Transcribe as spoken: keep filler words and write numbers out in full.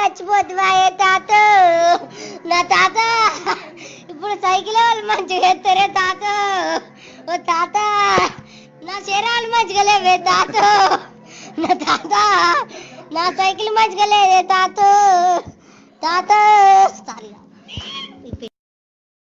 చచ్చిపోతువాయే తాత నా తాత ఇప్పుడు సైకిల్ వాళ్ళు మంచిగా ఎత్తారే తాత ఓ తాత నా శరీరాలు మంచిగా లేవే తాత నా తాత నా సైకిల్ మంచిగా లేదే తాత తాత